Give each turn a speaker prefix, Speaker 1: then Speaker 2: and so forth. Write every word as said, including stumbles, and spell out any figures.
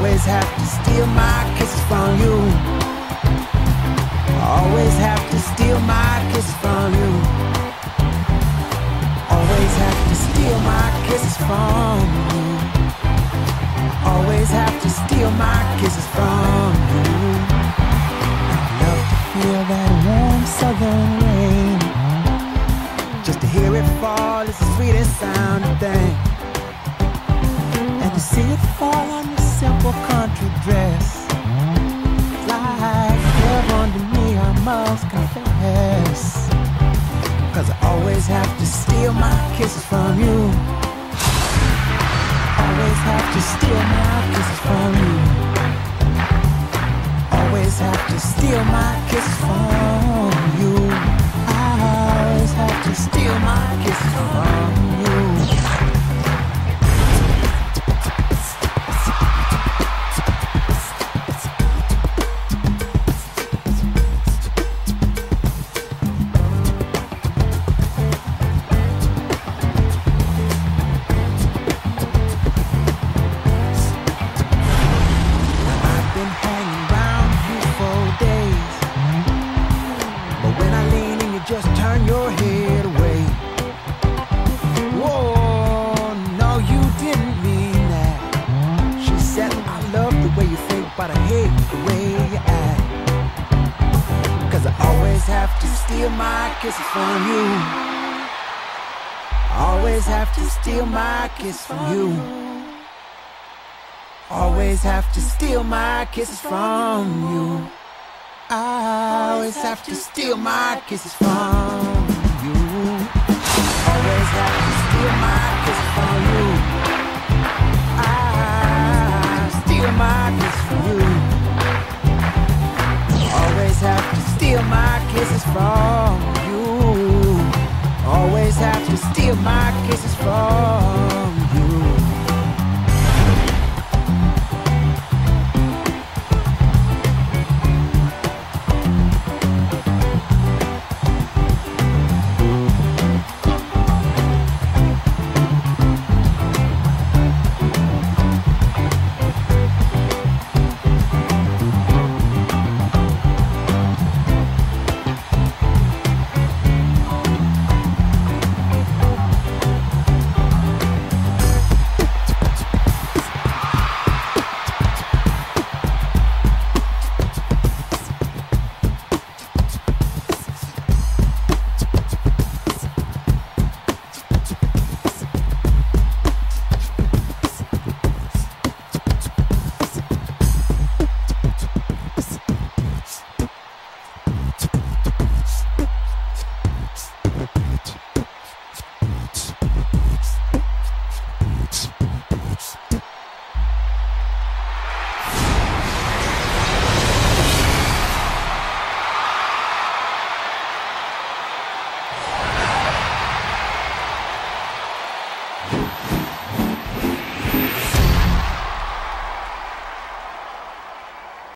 Speaker 1: Always have to steal my kisses from you. Always have to steal my kisses from you. Always have to steal my kisses from you. Always have to steal my kisses from you. I love to feel that warm southern rain. Just to hear it fall is the sweetest sounding thing. And to see it fall on your simple country dress, like heaven to me, I must confess. Cause I always have to steal my kisses from you. Always have to steal my kisses from you. Always have to steal my kisses from you. I always have to steal my kisses from you. Just turn your head away. Whoa, no, you didn't mean that. She said, I love the way you think, but I hate the way you act. Cause I always have to steal my kisses from you. Always have to steal my kisses from you. Always have to steal my kisses from you. I always have to steal my kisses from you. Always have to steal my kisses from you. I steal my kisses from you. Always have to steal my kisses from you. Always have to steal my kisses from you.